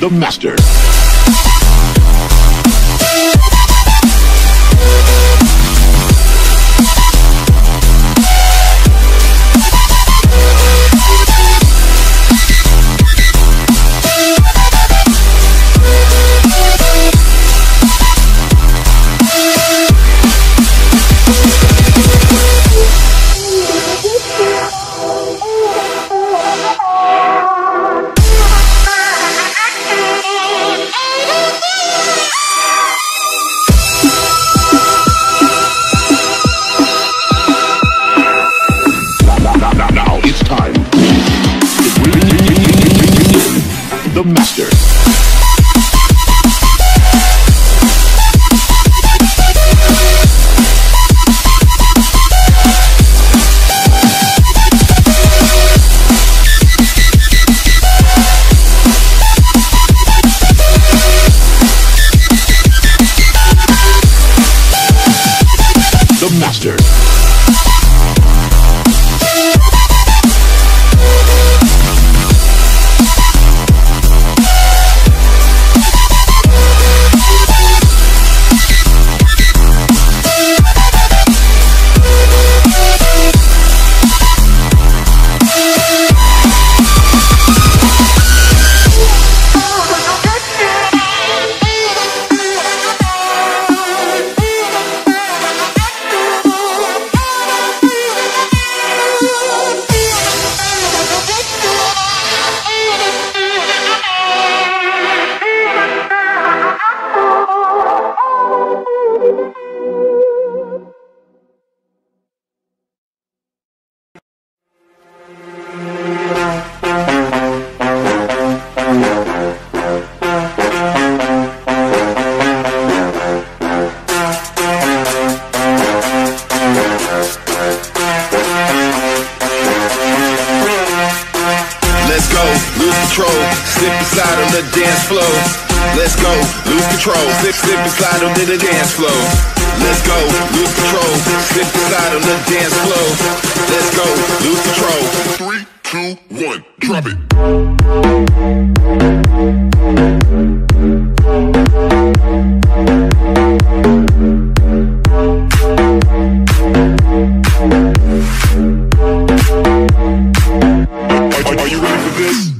The Master. The Master. The Master. Lose control, slip and slide on the dance floor. Let's go, lose control, slip and slide on the dance floor. Let's go, lose control, slip and slide on the dance floor. Let's go, lose control. 3, 2, 1, drop it. Are you ready for this?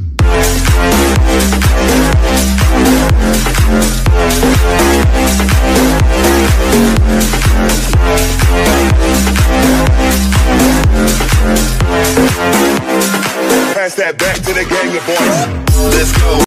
Pass that back to the gang of boys. Let's go.